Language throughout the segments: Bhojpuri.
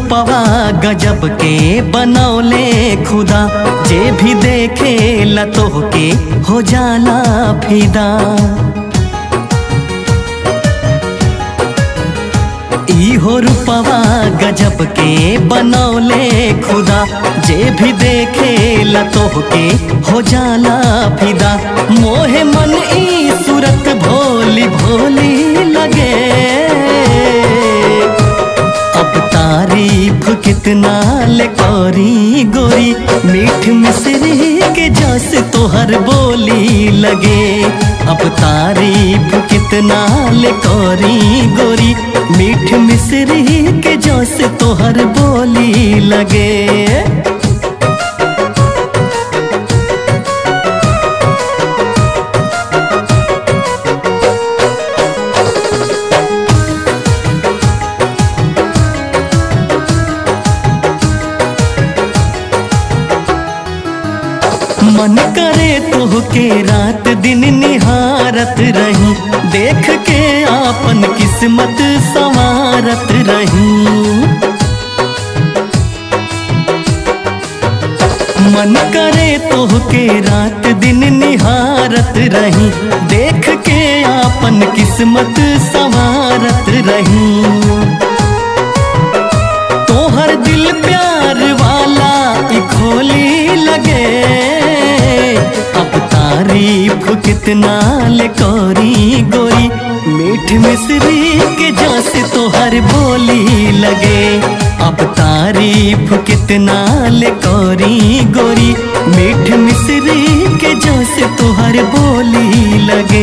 रूपवा गजब के बनौले खुदा, जे भी देखे लतोह के हो जाला फिदा। इहो रूपवा गजब के बनौले खुदा, जे भी देखे लतोह के हो जाला फिदा। मोहे मन ई सूरत भोली भोली लगे, अब तारीफ कितना ले करी गोरी, मीठ मिश्री के जस तोहर बोली लगे। अब तारीफ कितना ले करी गोरी, मीठ मिश्री के जस तोहर बोली लगे। मन करे तोहके रात दिन निहारत रही, देख के आपन किस्मत संवारत रही। मन करे तोहके रात दिन निहारत रही, देख के आपन किस्मत संवारत रही। तोहर दिल प्यार वाला खोली लगे, अब तारीफ कितना ले करी गोरी, मीठ मिश्री के जस तोहर बोली लगे। अब तारीफ कितना ले करी गोरी, मीठ मिश्री के जस तोहर बोली लगे।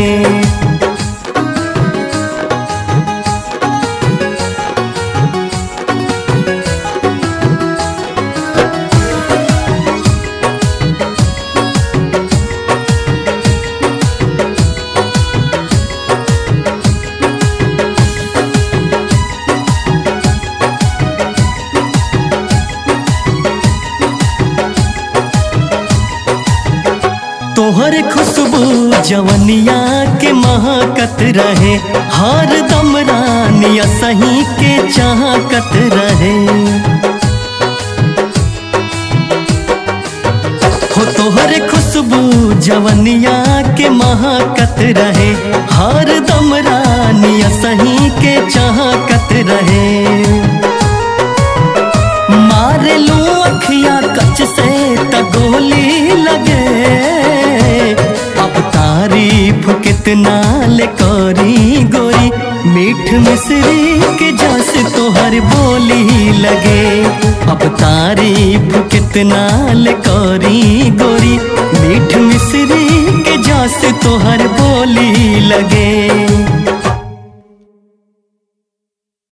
तोहर खुशबू जवनिया के महकत रहे, हर दम रानिया सही के चाहकत रहे। हो तोहर खुशबू जवनिया के महकत रहे, हर दम रानिया सही के चाहकत रहे। मारे लू अखियां कच से तगोली लगे, अब तारीफ कितना ले करी गोरी, मीठ मिश्री के जस तोहर बोली लगे। अब तारीफ कितना ले करी गोरी, मीठ मिश्री के जस तोहर बोली लगे।